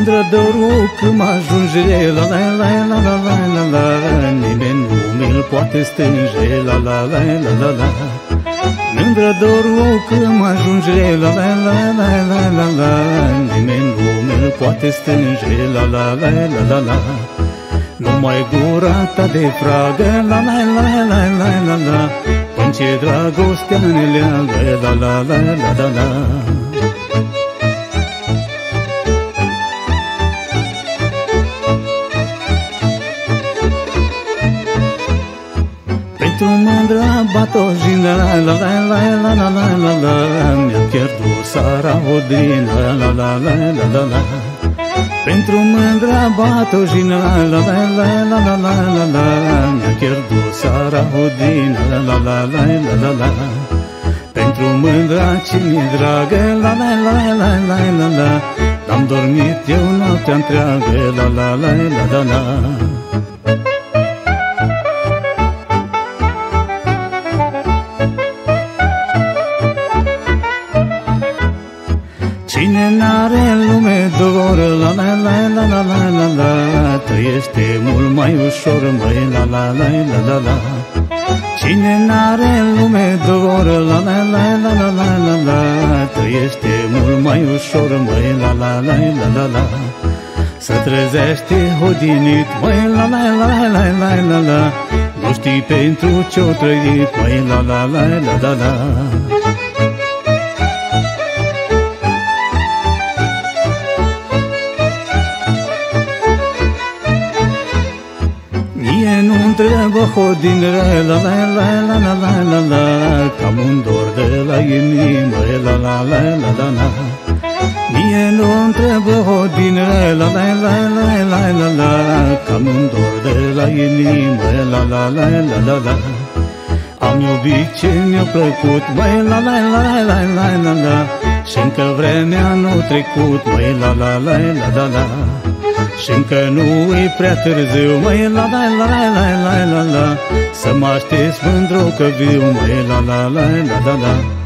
Mândră dorul când ajunge, la la la la la la la la, nimeni nu mi-l poate stânge, la la la la la la. Mândră dorul când ajunge, la la la la la la la, nimeni nu mi-l poate stânge, la la la la la la. Numai gura ta de fragă, la la la la la la la, până ce dragostea ne leagă, la la la la la la. Pentru mândra batojină, la la la la la la la la, mi-am pierdut Sara Odină, la la la la la la. Pentru mândra batojină, la la la la la la la la, mi-am pierdut Sara Odină, la la la la la la. Pentru mândra ce mi-e dragă, la la la la la la la, n-am dormit eu noaptea întreagă, la la la la la la. Cine n-are în lume dor, la la la la la la la la, trăiește mult mai ușor, măi, la la la la la la. Cine n-are în lume dor, la la la la la la la la, trăiește mult mai ușor, măi, la la la la la la. Să trezește hodinit, măi, la la la la la la la, nu știi pentru ce-o trăit, măi, la la la la la la. Mie nu-mi trebuie hodinere, la la la la la la la la, cam un dor de la inimă, la la la la la la. Mie nu-mi trebuie hodinere, la la la la la la la, cam un dor de la inimă, la la la la la la. Am iubit ce mi-a plăcut, măi, la la la la la la la, și încă vremea nu trecut, măi, la la la la la la. Și încă nu-i prea târziu, măi, la la la la la la la, să mă aștepți mândru că viu, măi, la la la la la la.